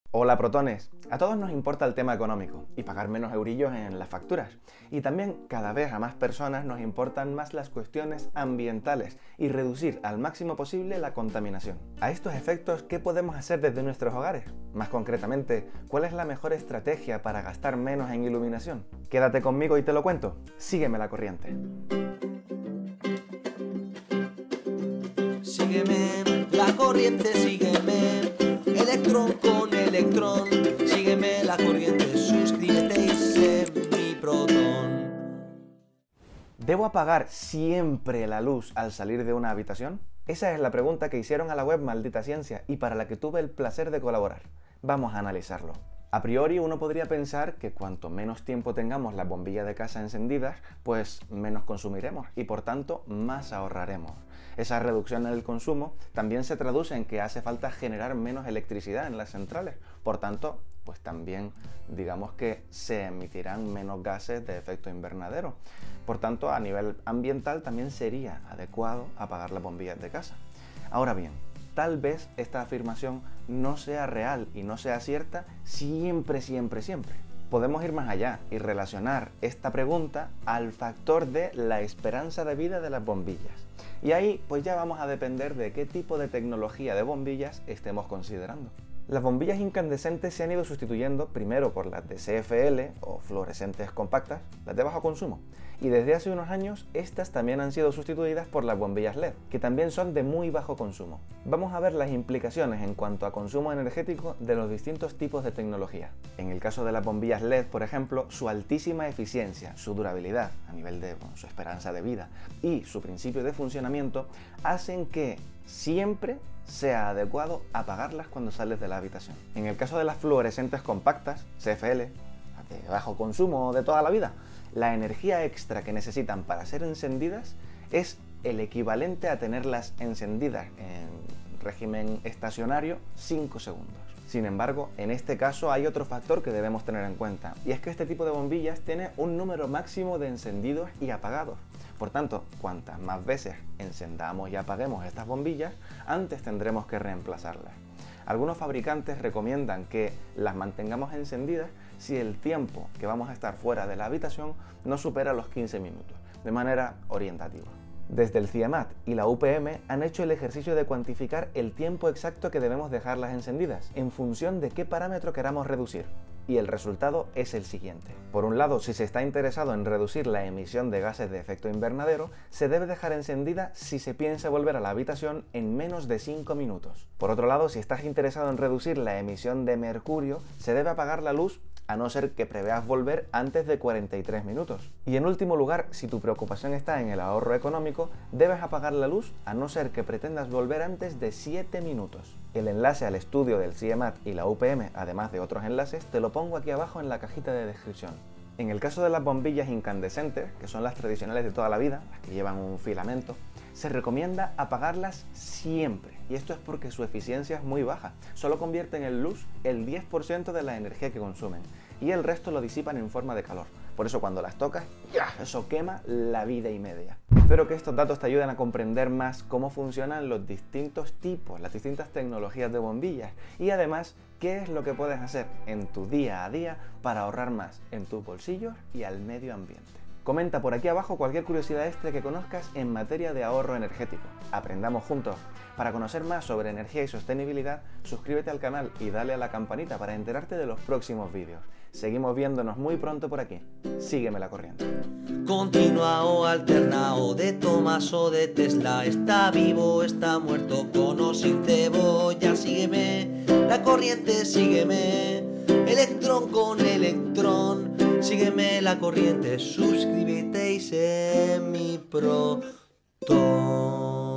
Hola protones, a todos nos importa el tema económico y pagar menos eurillos en las facturas. Y también cada vez a más personas nos importan más las cuestiones ambientales y reducir al máximo posible la contaminación. A estos efectos, ¿qué podemos hacer desde nuestros hogares? Más concretamente, ¿cuál es la mejor estrategia para gastar menos en iluminación? Quédate conmigo y te lo cuento. Sígueme la corriente. Sígueme la corriente, sígueme, electrón con electrón, sígueme la corriente, suscríbete y sé mi protón. ¿Debo apagar siempre la luz al salir de una habitación? Esa es la pregunta que hicieron a la web Maldita Ciencia y para la que tuve el placer de colaborar. Vamos a analizarlo. A priori uno podría pensar que cuanto menos tiempo tengamos las bombillas de casa encendidas, pues menos consumiremos y por tanto más ahorraremos. Esa reducción en el consumo también se traduce en que hace falta generar menos electricidad en las centrales, por tanto, pues también digamos que se emitirán menos gases de efecto invernadero. Por tanto, a nivel ambiental también sería adecuado apagar las bombillas de casa. Ahora bien, tal vez esta afirmación no sea real y no sea cierta siempre. Podemos ir más allá y relacionar esta pregunta al factor de la esperanza de vida de las bombillas. Y ahí pues ya vamos a depender de qué tipo de tecnología de bombillas estemos considerando. Las bombillas incandescentes se han ido sustituyendo primero por las de CFL o fluorescentes compactas, las de bajo consumo, y desde hace unos años estas también han sido sustituidas por las bombillas LED, que también son de muy bajo consumo. Vamos a ver las implicaciones en cuanto a consumo energético de los distintos tipos de tecnología. En el caso de las bombillas LED, por ejemplo, su altísima eficiencia, su durabilidad a nivel de su esperanza de vida y su principio de funcionamiento hacen que siempre sea adecuado apagarlas cuando sales de la habitación. En el caso de las fluorescentes compactas, CFL, de bajo consumo de toda la vida, la energía extra que necesitan para ser encendidas es el equivalente a tenerlas encendidas en régimen estacionario 5 segundos. Sin embargo, en este caso hay otro factor que debemos tener en cuenta, y es que este tipo de bombillas tiene un número máximo de encendidos y apagados. Por tanto, cuantas más veces encendamos y apaguemos estas bombillas, antes tendremos que reemplazarlas. Algunos fabricantes recomiendan que las mantengamos encendidas si el tiempo que vamos a estar fuera de la habitación no supera los 15 minutos, de manera orientativa. Desde el CIEMAT y la UPM han hecho el ejercicio de cuantificar el tiempo exacto que debemos dejarlas encendidas, en función de qué parámetro queramos reducir. Y el resultado es el siguiente. Por un lado, si se está interesado en reducir la emisión de gases de efecto invernadero, se debe dejar encendida si se piensa volver a la habitación en menos de 5 minutos. Por otro lado, si estás interesado en reducir la emisión de mercurio, se debe apagar la luz a no ser que preveas volver antes de 43 minutos. Y en último lugar, si tu preocupación está en el ahorro económico, debes apagar la luz a no ser que pretendas volver antes de 7 minutos. El enlace al estudio del CIEMAT y la UPM, además de otros enlaces, te lo pongo aquí abajo en la cajita de descripción. En el caso de las bombillas incandescentes, que son las tradicionales de toda la vida, las que llevan un filamento, se recomienda apagarlas siempre, y esto es porque su eficiencia es muy baja. Solo convierten en luz el 10% de la energía que consumen, y el resto lo disipan en forma de calor. Por eso cuando las tocas, ¡ya!, eso quema la vida y media. Espero que estos datos te ayuden a comprender más cómo funcionan los distintos tipos, las distintas tecnologías de bombillas, y además qué es lo que puedes hacer en tu día a día para ahorrar más en tus bolsillos y al medio ambiente. Comenta por aquí abajo cualquier curiosidad extra que conozcas en materia de ahorro energético. Aprendamos juntos. Para conocer más sobre energía y sostenibilidad, suscríbete al canal y dale a la campanita para enterarte de los próximos vídeos. Seguimos viéndonos muy pronto por aquí. Sígueme la corriente. Continua o alterna o de Tomás o de Tesla, está vivo, está muerto, con o sin cebolla, sígueme la corriente, sígueme, electrón con electrón, sígueme la corriente, suscríbete y sé mi protón.